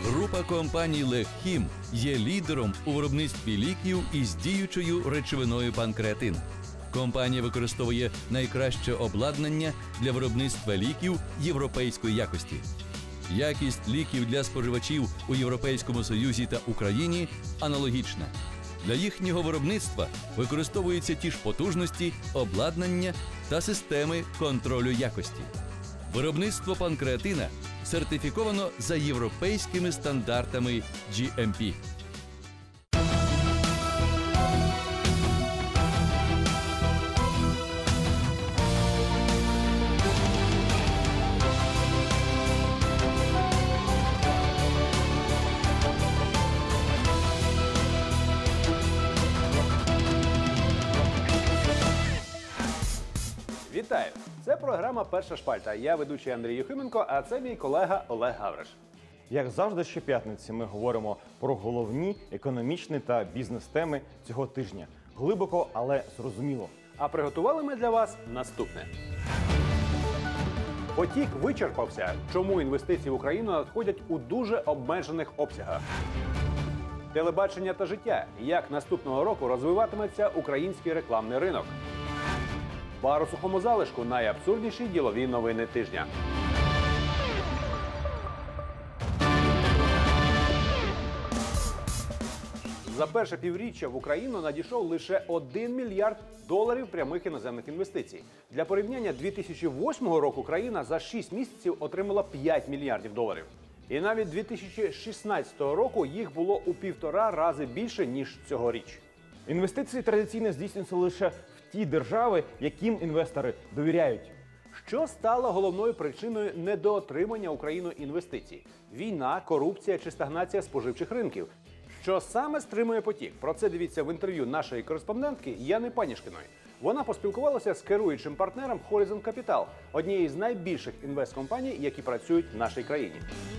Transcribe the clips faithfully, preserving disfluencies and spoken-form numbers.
Група компаній «Легхім» є лідером у виробництві ліків із діючою речовиною панкреатин. Компанія використовує найкраще обладнання для виробництва ліків європейської якості. Якість ліків для споживачів у Європейському Союзі та Україні аналогічна. Для їхнього виробництва використовуються ті ж потужності, обладнання та системи контролю якості. Виробництво панкреатина сертифіковано за європейськими стандартами джі ем пі. Вітаю! Це програма «Перша шпальта». Я ведучий Андрій Юхименко, а це мій колега Олег Гавриш. Як завжди, щоп'ятниці ми говоримо про головні економічні та бізнес-теми цього тижня. Глибоко, але зрозуміло. А приготували ми для вас наступне. Потік вичерпався. Чому інвестиції в Україну надходять у дуже обмежених обсягах? Телебачення та життя. Як наступного року розвиватиметься український рекламний ринок? Бар у сухому залишку – найабсурдніші ділові новини тижня. За перше півріччя в Україну надійшов лише один мільярд доларів прямих іноземних інвестицій. Для порівняння, дві тисячі восьмого року країна за шість місяців отримала п'ять мільярдів доларів. І навіть дві тисячі шістнадцятого року їх було у півтора рази більше, ніж цьогоріч. Інвестиції традиційно здійснюються лише в ті держави, яким інвестори довіряють. Що стало головною причиною недоотримання Україною інвестицій? Війна, корупція чи стагнація споживчих ринків? Що саме стримує потік? Про це дивіться в інтерв'ю нашої кореспондентки Яни Панішкіної. Вона поспілкувалася з керуючим партнером Horizon Capital, однієї з найбільших інвесткомпаній, які працюють в нашій країні.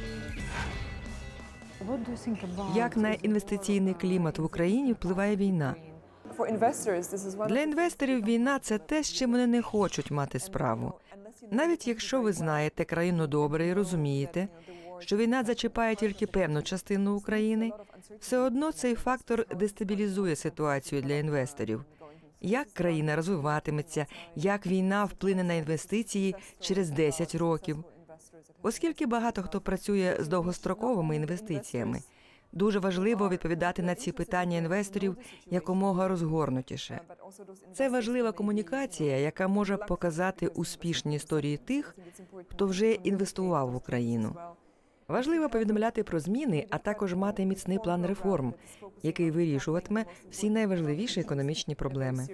Як на інвестиційний клімат в Україні впливає війна? Для інвесторів війна – це те, з чим вони не хочуть мати справу. Навіть якщо ви знаєте країну добре і розумієте, що війна зачіпає тільки певну частину України, все одно цей фактор дестабілізує ситуацію для інвесторів. Як країна розвиватиметься, як війна вплине на інвестиції через десять років. Оскільки багато хто працює з довгостроковими інвестиціями, дуже важливо відповідати на ці питання інвесторів якомога розгорнутіше. Це важлива комунікація, яка може показати успішні історії тих, хто вже інвестував в Україну. Важливо повідомляти про зміни, а також мати міцний план реформ, який вирішуватиме всі найважливіші економічні проблеми.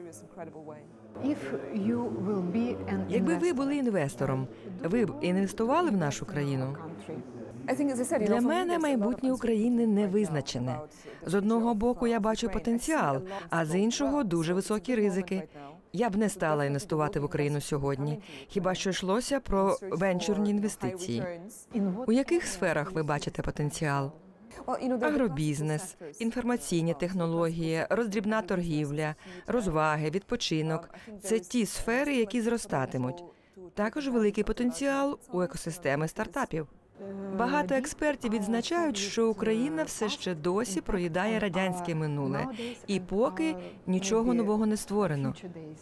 Якби ви були інвестором, ви б інвестували в нашу країну? Для мене майбутнє України не визначене. З одного боку я бачу потенціал, а з іншого дуже високі ризики. Я б не стала інвестувати в Україну сьогодні, хіба що йшлося про венчурні інвестиції. У яких сферах ви бачите потенціал? Агробізнес, інформаційні технології, роздрібна торгівля, розваги, відпочинок – це ті сфери, які зростатимуть. Також великий потенціал у екосистеми стартапів. Багато експертів відзначають, що Україна все ще досі проїдає радянське минуле, і поки нічого нового не створено.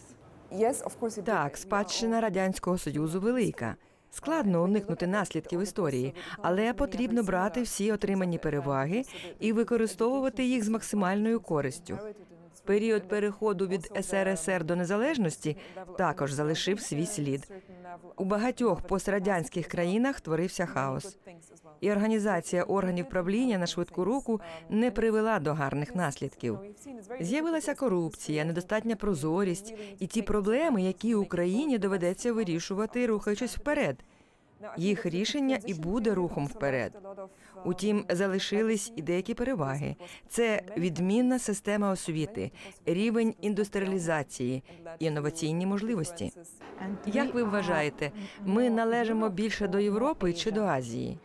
Так, спадщина Радянського Союзу велика. Складно уникнути наслідків історії, але потрібно брати всі отримані переваги і використовувати їх з максимальною користю. Період переходу від ес ер ес ер до незалежності також залишив свій слід. У багатьох пострадянських країнах творився хаос. І організація органів правління на швидку руку не привела до гарних наслідків. З'явилася корупція, недостатня прозорість і ті проблеми, які Україні доведеться вирішувати, рухаючись вперед. Їх рішення і буде рухом вперед. Утім, залишились і деякі переваги. Це відмінна система освіти, рівень індустріалізації, інноваційні можливості. Як ви вважаєте, ми належимо більше до Європи чи до Азії?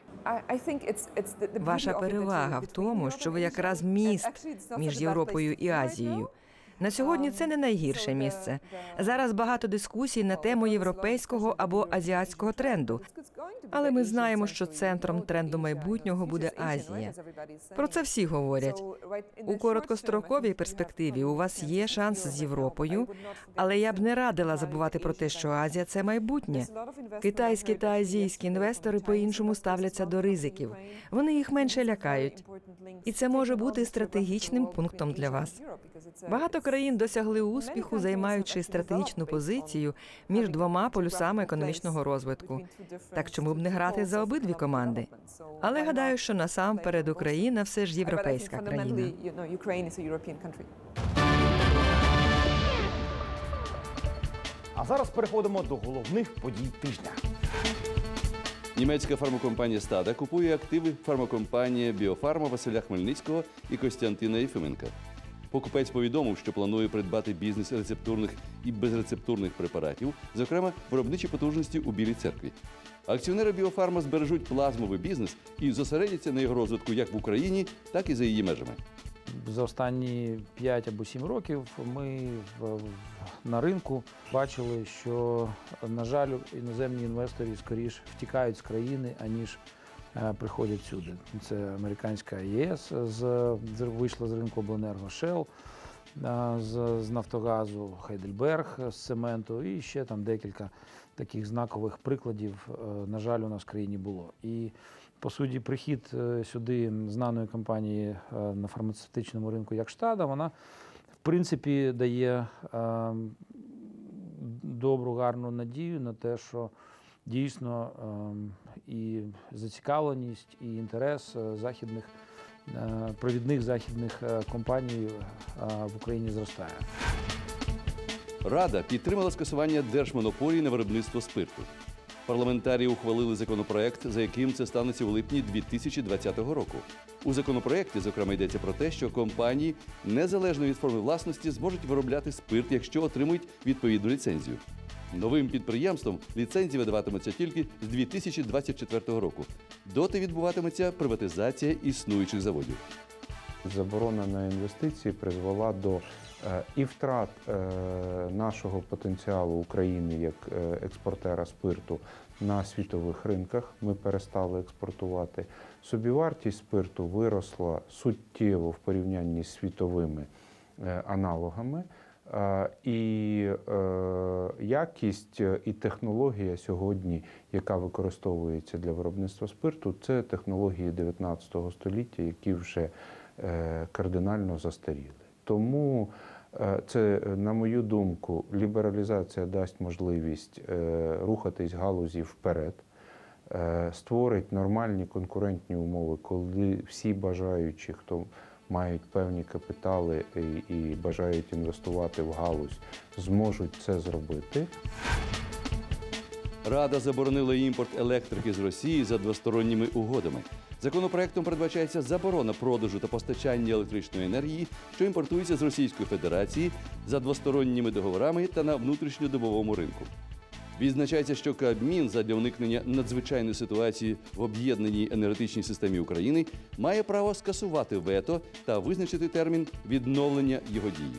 Ваша перевага в тому, що ви якраз міст між Європою і Азією. На сьогодні це не найгірше місце. Зараз багато дискусій на тему європейського або азіатського тренду. Але ми знаємо, що центром тренду майбутнього буде Азія. Про це всі говорять. У короткостроковій перспективі у вас є шанс з Європою, але я б не радила забувати про те, що Азія – це майбутнє. Китайські та азійські інвестори по-іншому ставляться до ризиків. Вони їх менше лякають. І це може бути стратегічним пунктом для вас. Багато країн досягли успіху, займаючи стратегічну позицію між двома полюсами економічного розвитку. Так чому б не грати за обидві команди? Але гадаю, що насамперед Україна все ж європейська країна. А зараз переходимо до головних подій тижня. Німецька фармакомпанія «Стада» купує активи фармакомпанії «Біофарма» Василя Хмельницького і Костянтина Єфименка. Покупець повідомив, що планує придбати бізнес рецептурних і безрецептурних препаратів, зокрема, виробничі потужності у Білій церкві. Акціонери «Біофарма» збережуть плазмовий бізнес і зосередяться на його розвитку як в Україні, так і за її межами. За останні п'ять або сім років ми в, на ринку бачили, що, на жаль, іноземні інвестори скоріше втікають з країни, аніж е, приходять сюди. Це американська ЄС з, вийшла з ринку обленерго, Shell е, з, з Нафтогазу, Хайдельберг з цементу і ще там декілька таких знакових прикладів, е, на жаль, у нас в країні було. І по суті, прихід сюди знаної компанії на фармацевтичному ринку, як «Стада», вона, в принципі, дає добру, гарну надію на те, що дійсно і зацікавленість, і інтерес західних, провідних західних компаній в Україні зростає. Рада підтримала скасування держмонополії на виробництво спирту. Парламентарії ухвалили законопроект, за яким це станеться у липні дві тисячі двадцятого року. У законопроекті, зокрема, йдеться про те, що компанії, незалежно від форми власності, зможуть виробляти спирт, якщо отримують відповідну ліцензію. Новим підприємствам ліцензії видаватимуться тільки з дві тисячі двадцять четвертого року. Доти відбуватиметься приватизація існуючих заводів. Заборона на інвестиції призвела до е, і втрат е, нашого потенціалу України як е, експортера спирту на світових ринках. Ми перестали експортувати. Собівартість спирту виросла суттєво в порівнянні з світовими е, аналогами. Е, і е, якість і технологія сьогодні, яка використовується для виробництва спирту, це технології дев'ятнадцятого століття, які вже кардинально застаріли. Тому це, на мою думку, лібералізація дасть можливість рухатись галузі вперед, створить нормальні конкурентні умови, коли всі бажаючі, хто мають певні капітали і, і бажають інвестувати в галузь, зможуть це зробити. Рада заборонила імпорт електрики з Росії за двосторонніми угодами. Законопроектом передбачається заборона продажу та постачання електричної енергії, що імпортується з Російської Федерації, за двосторонніми договорами та на внутрішньодобовому ринку. Відзначається, що Кабмін задля уникнення надзвичайної ситуації в об'єднаній енергетичній системі України має право скасувати вето та визначити термін відновлення його дії.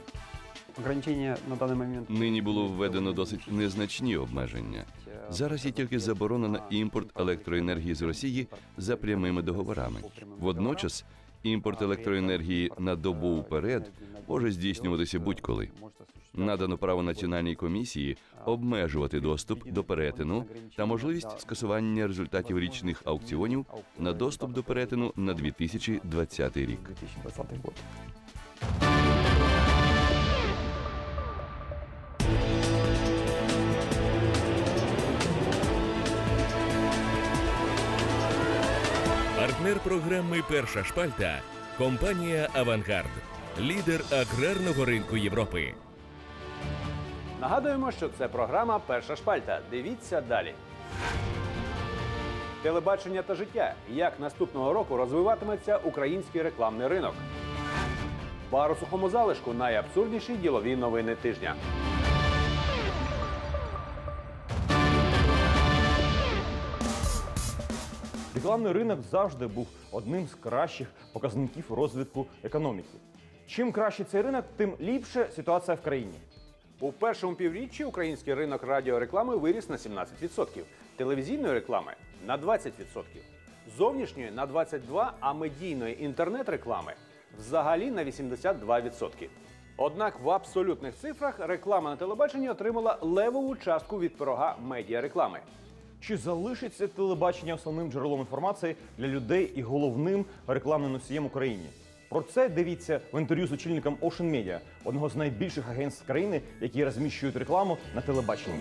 Нині було введено досить незначні обмеження. Зараз є тільки заборона на імпорт електроенергії з Росії за прямими договорами. Водночас, імпорт електроенергії на добу вперед може здійснюватися будь-коли. Надано право Національній комісії обмежувати доступ до перетину та можливість скасування результатів річних аукціонів на доступ до перетину на дві тисячі двадцятий рік. Партнер програми «Перша шпальта» – компанія «Авангард», лідер аграрного ринку Європи. Нагадуємо, що це програма «Перша шпальта». Дивіться далі. Телебачення та життя. Як наступного року розвиватиметься український рекламний ринок? Бар у сухому залишку – найабсурдніші ділові новини тижня. Рекламний ринок завжди був одним з кращих показників розвитку економіки. Чим краще цей ринок, тим ліпше ситуація в країні. У першому півріччі український ринок радіореклами виріс на сімнадцять відсотків, телевізійної реклами – на двадцять відсотків, зовнішньої – на двадцять два відсотки, а медійної інтернет-реклами – взагалі на вісімдесят два відсотки. Однак в абсолютних цифрах реклама на телебаченні отримала левову частку від пирога медіареклами. Чи залишиться телебачення основним джерелом інформації для людей і головним рекламним носієм в Україні? Про це дивіться в інтерв'ю з очільником Ocean Media, одного з найбільших агентств країни, які розміщують рекламу на телебаченні.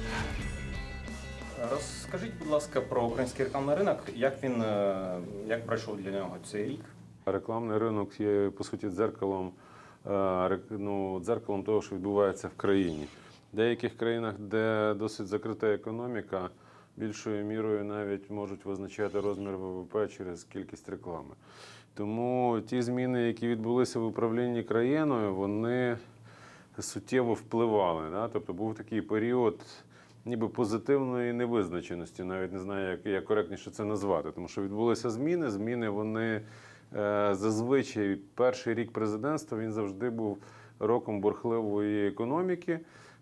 Розкажіть, будь ласка, про український рекламний ринок. Як він, як пройшов для нього цей рік? Рекламний ринок є, по суті, дзеркалом, ну, дзеркалом того, що відбувається в країні. В деяких країнах, де досить закрита економіка, більшою мірою навіть можуть визначати розмір ВВП через кількість реклами. Тому ті зміни, які відбулися в управлінні країною, вони суттєво впливали. Да? Тобто був такий період ніби позитивної невизначеності, навіть не знаю, як, як коректніше це назвати. Тому що відбулися зміни, зміни вони е, зазвичай перший рік президентства, він завжди був роком бурхливої економіки.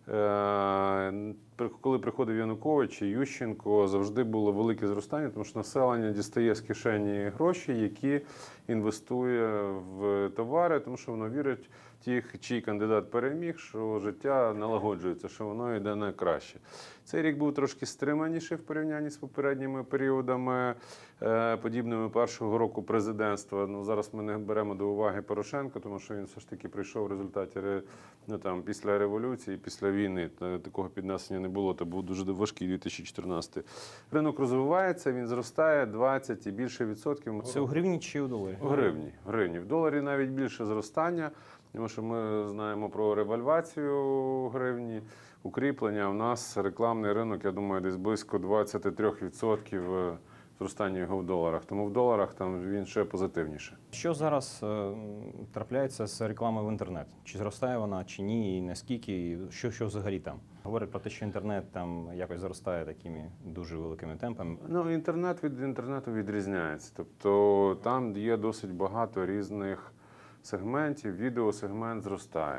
Коли приходив Янукович і Ющенко, завжди було велике зростання, тому що населення дістає з кишені гроші, які інвестує в товари, тому що воно вірить тих, чий кандидат переміг, що життя налагоджується, що воно йде на краще. Цей рік був трошки стриманіший в порівнянні з попередніми періодами, подібними першого року президентства. Ну, зараз ми не беремо до уваги Порошенка, тому що він все ж таки прийшов в результаті ну, там, після революції, після війни. Такого піднесення не було, то був дуже важкий дві тисячі чотирнадцятий. Ринок розвивається, він зростає двадцять і більше відсотків. Це у гривні чи у доларі? У гривні. В гривні. В доларі навіть більше зростання, тому що ми знаємо про ревальвацію гривні, укріплення. У нас рекламний ринок, я думаю, десь близько двадцять три відсотки зростання його в доларах. Тому в доларах там він ще позитивніше. Що зараз е, трапляється з рекламою в інтернет? Чи зростає вона, чи ні, і наскільки, і що, що взагалі там? Говорять про те, що інтернет там якось зростає такими дуже великими темпами. Ну, інтернет від інтернету відрізняється. Тобто там є досить багато різних сегментів, відеосегмент зростає.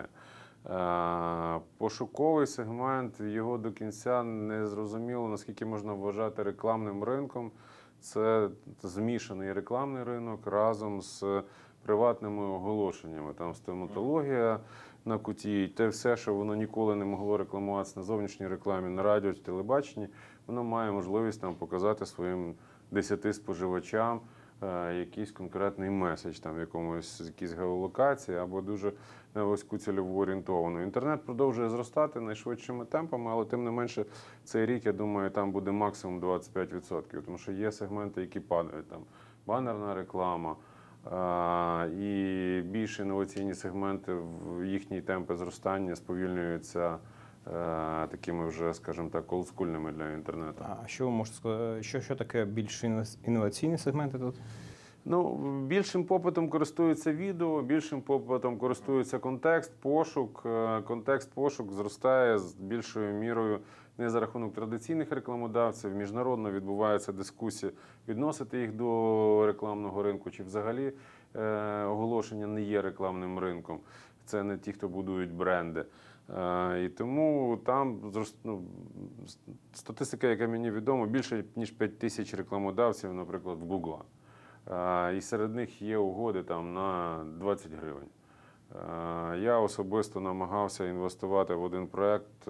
Пошуковий сегмент, його до кінця не зрозуміло, наскільки можна вважати рекламним ринком. Це змішаний рекламний ринок разом з приватними оголошеннями. Там стоматологія на куті, те все, що воно ніколи не могло рекламуватися на зовнішній рекламі, на радіо чи телебаченні, воно має можливість там показати своїм десяти споживачам якийсь конкретний меседж, там, в якомусь якійсь геолокації або дуже на вузьку цільову орієнтовану. Інтернет продовжує зростати найшвидшими темпами, але тим не менше цей рік, я думаю, там буде максимум двадцять п'ять відсотків, тому що є сегменти, які падають. Там банерна реклама а, і більш інноваційні сегменти, в їхні темпи зростання сповільнюються такими вже, скажімо так, олдскульними для інтернету. А що ви можете сказати, що, що таке більш інноваційні сегменти тут? Ну, більшим попитом користується відео, більшим попитом користується контекст, пошук. Контекст, пошук зростає з більшою мірою не за рахунок традиційних рекламодавців. Міжнародно відбувається дискусія, відносити їх до рекламного ринку, чи взагалі е, оголошення не є рекламним ринком. Це не ті, хто будують бренди. Е, і тому там ну, статистика, яка мені відома, більше ніж п'ять тисяч рекламодавців, наприклад, в Google. І серед них є угоди там на двадцять гривень. Я особисто намагався інвестувати в один проєкт.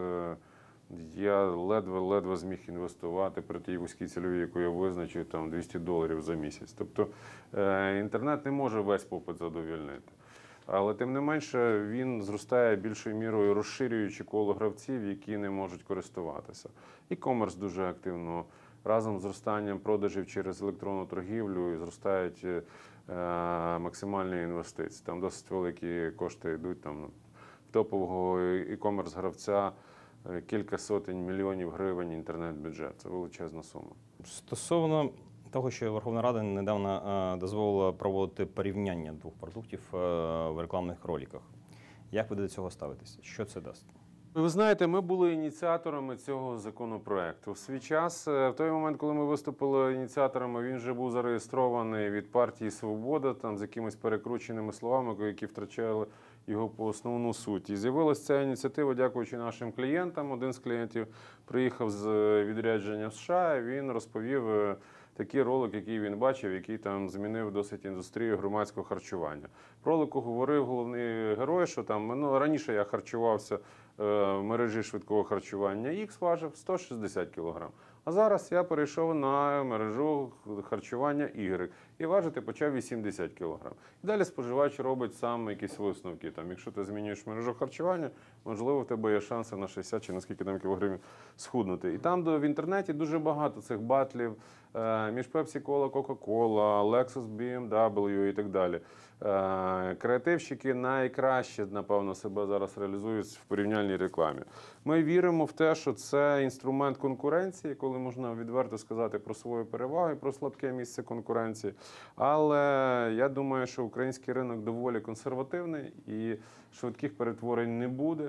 Я ледве-ледве зміг інвестувати при тій вузькій цільовій, яку я визначив, там двісті доларів за місяць. Тобто інтернет не може весь попит задовольнити. Але тим не менше він зростає більшою мірою, розширюючи коло гравців, які не можуть користуватися. E-commerce дуже активно. Разом з зростанням продажів через електронну торгівлю і зростають е, максимальні інвестиції. Там досить великі кошти йдуть. Там, в топового e-commerce гравця кілька сотень мільйонів гривень інтернет-бюджет. Це величезна сума. Стосовно того, що Верховна Рада недавно е, дозволила проводити порівняння двох продуктів е, в рекламних роликах. Як ви до цього ставитеся? Що це дасть? Ви знаєте, ми були ініціаторами цього законопроекту. В свій час, в той момент, коли ми виступили ініціаторами, він вже був зареєстрований від партії «Свобода», там з якимись перекрученими словами, які втрачали його по основну суть. І з'явилася ця ініціатива, дякуючи нашим клієнтам. Один з клієнтів приїхав з відрядження в США, і він розповів такий ролик, який він бачив, який там змінив досить індустрію громадського харчування. В ролику говорив головний герой, що там, ну, раніше я харчувався в мережі швидкого харчування X, важив сто шістдесят кілограм. А зараз я перейшов на мережу харчування Y і важити почав вісімдесят кілограм. І далі споживач робить сам якісь висновки. Там, якщо ти змінюєш мережу харчування, можливо, в тебе є шанси на шістдесят чи на скільки там кілограмів схуднути. І там в інтернеті дуже багато цих батлів між Pepsi-Cola, Coca-Cola, Lexus, бі ем дабл ю і так далі. Креативщики найкраще, напевно, себе зараз реалізують в порівняльній рекламі. Ми віримо в те, що це інструмент конкуренції, коли можна відверто сказати про свої переваги, про слабке місце конкуренції. Але я думаю, що український ринок доволі консервативний і швидких перетворень не буде.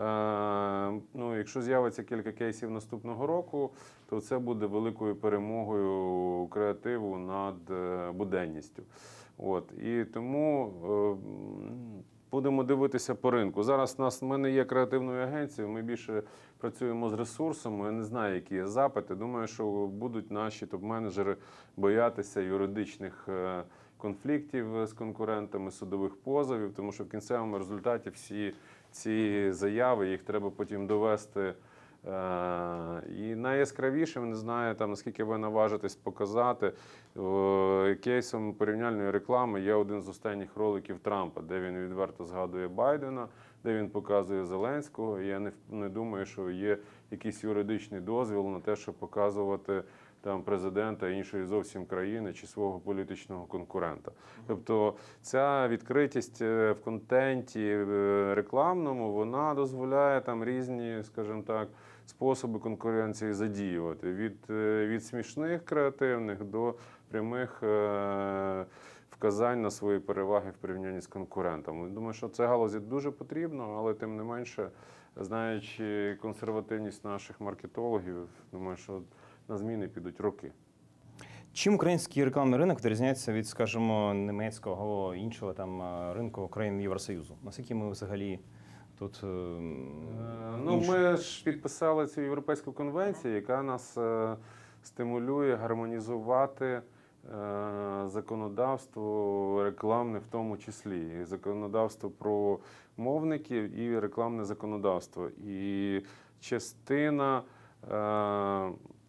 Ну, якщо з'явиться кілька кейсів наступного року, то це буде великою перемогою креативу над буденністю. От. І тому е, будемо дивитися по ринку. Зараз у нас, ми не є креативною агенцією, ми більше працюємо з ресурсами, я не знаю, які є запити. Думаю, що будуть наші топ-менеджери боятися юридичних е, конфліктів з конкурентами, судових позовів, тому що в кінцевому результаті всі ці заяви, їх треба потім довести. І найяскравішим, не знаю, там, наскільки ви наважитесь показати, кейсом порівняльної реклами є один з останніх роликів Трампа, де він відверто згадує Байдена, де він показує Зеленського. І я не, не думаю, що є якийсь юридичний дозвіл на те, щоб показувати там президента іншої зовсім країни чи свого політичного конкурента. Тобто ця відкритість в контенті рекламному, вона дозволяє там різні, скажімо так, способи конкуренції задіювати. Від, від смішних креативних до прямих вказань на свої переваги в порівнянні з конкурентами. Думаю, що це галузі дуже потрібно, але тим не менше, знаючи консервативність наших маркетологів, думаю, що на зміни підуть роки. Чим український рекламний ринок відрізняється від, скажімо, німецького або іншого там ринку країн Євросоюзу? Наскільки ми взагалі тут е, Ну, ми ж підписали цю європейську конвенцію, яка нас е, стимулює гармонізувати е, законодавство рекламне в тому числі. І законодавство про мовників і рекламне законодавство. І частина е,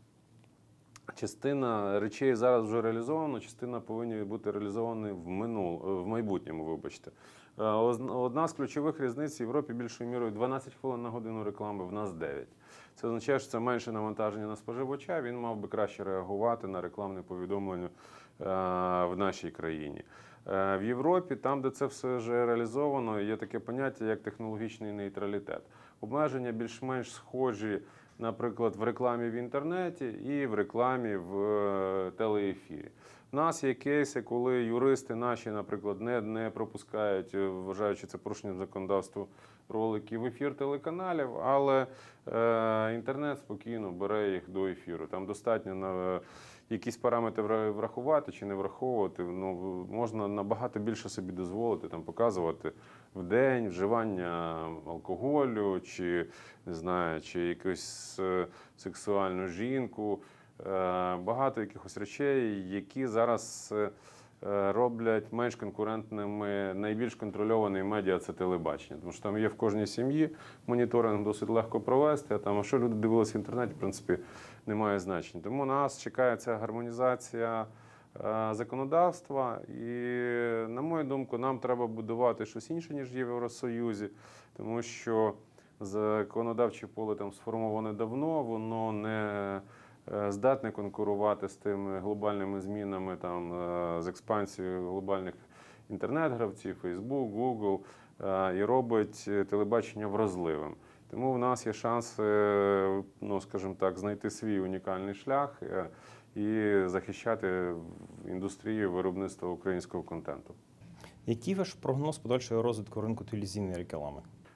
Частина речей зараз вже реалізована, частина повинні бути реалізовані в минул, в майбутньому, вибачте. Одна з ключових різниць в Європі більшою мірою дванадцять хвилин на годину реклами, в нас дев'ять. Це означає, що це менше навантаження на споживача, він мав би краще реагувати на рекламне повідомлення в нашій країні. В Європі, там, де це все вже реалізовано, є таке поняття, як технологічний нейтралітет. Обмеження більш-менш схожі, наприклад, в рекламі в інтернеті і в рекламі в телеефірі. У нас є кейси, коли юристи наші, наприклад, не, не пропускають, вважаючи це порушенням законодавства, ролики в ефір телеканалів, але е, інтернет спокійно бере їх до ефіру. Там достатньо на якісь параметри врахувати чи не враховувати. Ну, можна набагато більше собі дозволити, там, показувати в день вживання алкоголю, чи, не знаю, чи якусь сексуальну жінку. Багато якихось речей, які зараз роблять менш конкурентними найбільш контрольовані медіа – це телебачення. Тому що там є в кожній сім'ї моніторинг досить легко провести, а там, а що люди дивилися в інтернеті, в принципі, немає значення. Тому нас чекає ця гармонізація законодавства і, на мою думку, нам треба будувати щось інше, ніж є в Євросоюзі, тому що законодавче поле там сформоване давно, воно не здатне конкурувати з тими глобальними змінами, там, з експансією глобальних інтернет-гравців, Facebook, Google, і робить телебачення вразливим. Тому в нас є шанс, ну, скажімо так, знайти свій унікальний шлях і захищати індустрію виробництва українського контенту. Який ваш прогноз подальшого розвитку ринку телевізійної реклами?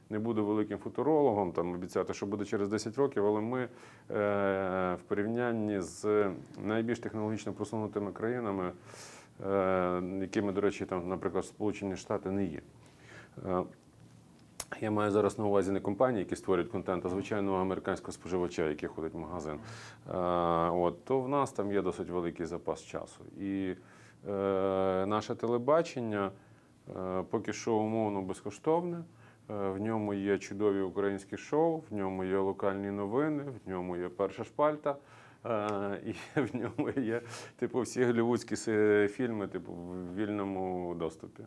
не буду великим футурологом, там обіцяти, що буде через десять років, але ми е, в порівнянні з найбільш технологічно просунутими країнами, е, якими, до речі, там, наприклад, Сполучені Штати не є. Е, Я маю зараз на увазі не компанії, які створюють контент, а звичайного американського споживача, який ходить в магазин. Е, от, то в нас там є досить великий запас часу. І е, наше телебачення е, поки що умовно безкоштовне. Е, в ньому є чудові українські шоу, в ньому є локальні новини, в ньому є перша шпальта. е, і в ньому є типу, всі голлівудські фільми типу, в вільному доступі.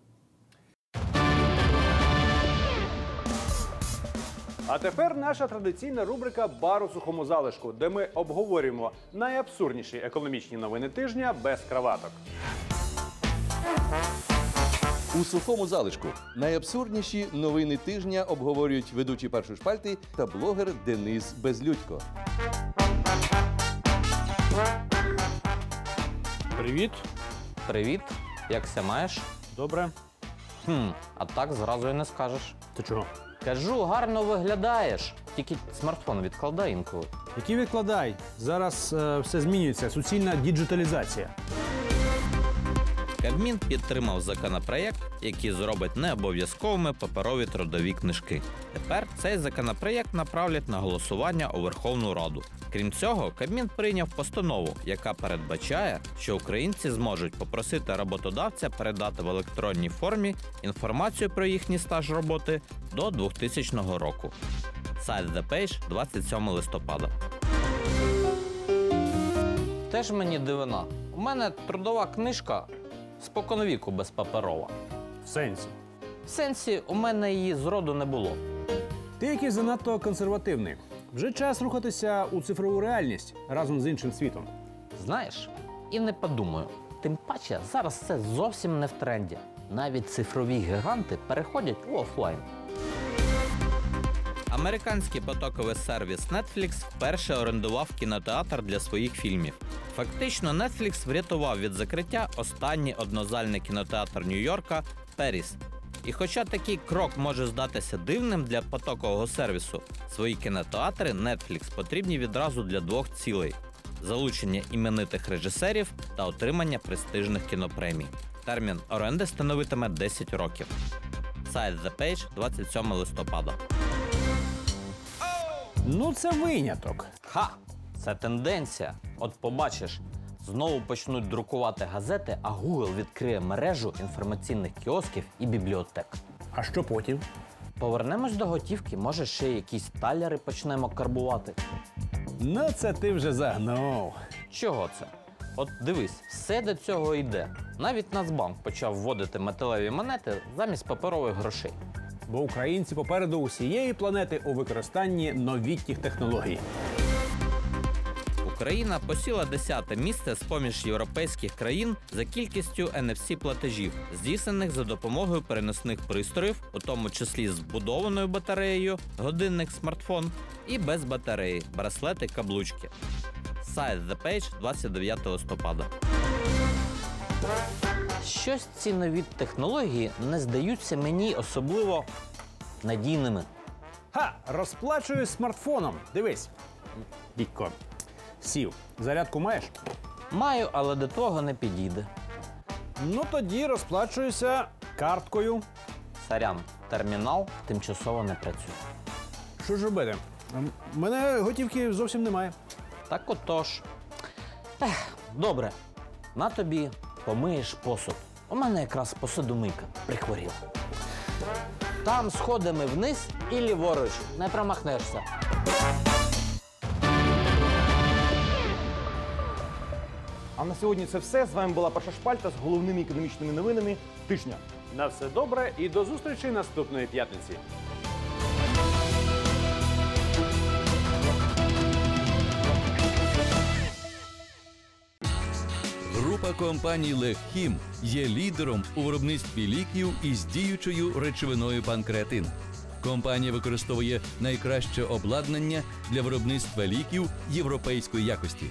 А тепер наша традиційна рубрика «Бар у сухому залишку», де ми обговорюємо найабсурдніші економічні новини тижня без краваток. У сухому залишку найабсурдніші новини тижня обговорюють ведучі першої шпальти та блогер Денис Безлюдько. Привіт. Привіт, як ся маєш? Добре. Хм, а так зразу і не скажеш. Ти чого? Кажу, гарно виглядаєш. Тільки смартфон відкладай інколи. Який відкладай? Зараз е, все змінюється. Суцільна діджиталізація. Кабмін підтримав законопроєкт, який зробить необов'язковими паперові трудові книжки. Тепер цей законопроєкт направлять на голосування у Верховну Раду. Крім цього, Кабмін прийняв постанову, яка передбачає, що українці зможуть попросити роботодавця передати в електронній формі інформацію про їхній стаж роботи до двохтисячного року. Сайт The Page, двадцять сьомого листопада. Теж мені дивина. У мене трудова книжка споконвіку безпаперова. В сенсі. В сенсі, у мене її зроду не було. Ти якийсь занадто консервативний. Вже час рухатися у цифрову реальність разом з іншим світом. Знаєш, і не подумаю. Тим паче, зараз це зовсім не в тренді. Навіть цифрові гіганти переходять у офлайн. Американський потоковий сервіс Netflix вперше орендував кінотеатр для своїх фільмів. Фактично, Netflix врятував від закриття останній однозальний кінотеатр Нью-Йорка Періс. І хоча такий крок може здатися дивним для потокового сервісу, свої кінотеатри Netflix потрібні відразу для двох цілей – залучення іменитих режисерів та отримання престижних кінопремій. Термін оренди становитиме десять років. Сайт The Page, двадцять сьомого листопада. Ну, це виняток. Ха! Це тенденція. От побачиш, знову почнуть друкувати газети, а Google відкриє мережу інформаційних кіосків і бібліотек. А що потім? Повернемось до готівки, може ще якісь таляри почнемо карбувати. Ну, це ти вже загнув. Чого це? От дивись, все до цього йде. Навіть Нацбанк почав вводити металеві монети замість паперових грошей. Бо українці попереду усієї планети у використанні новітніх технологій. Україна посіла десяте місце з-поміж європейських країн за кількістю ен еф сі-платежів, здійснених за допомогою переносних пристроїв, у тому числі з вбудованою батареєю, годинник, смартфон, і без батареї, браслети, каблучки. Сайт The Page, двадцять дев'ятого листопада. Щось ці нові технології не здаються мені особливо надійними. Ха! Розплачуюсь смартфоном. Дивись. Дідько. Сів. Зарядку маєш? Маю, але до того не підійде. Ну тоді розплачуюся карткою. Сорян, термінал тимчасово не працює. Що ж робити? У мене готівки зовсім немає. Так отож. Ех, добре. На тобі помиєш посуд. У мене якраз посудомийка прихворіла. Там сходами вниз і ліворуч. Не промахнешся. А на сьогодні це все. З вами була Перша шпальта з головними економічними новинами тижня. На все добре і до зустрічі наступної п'ятниці. Група компаній «Легхім» є лідером у виробництві ліків із діючою речовиною панкреатин. Компанія використовує найкраще обладнання для виробництва ліків європейської якості.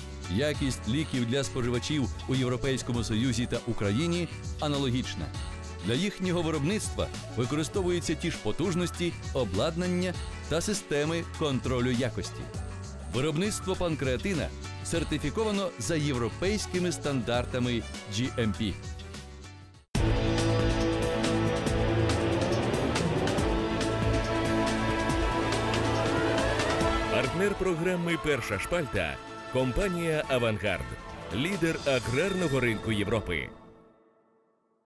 Якість ліків для споживачів у Європейському Союзі та Україні аналогічна. Для їхнього виробництва використовуються ті ж потужності, обладнання та системи контролю якості. Виробництво панкреатина сертифіковано за європейськими стандартами джі ем пі. Партнер програми «Перша шпальта» – компанія «Авангард», лідер аграрного ринку Європи.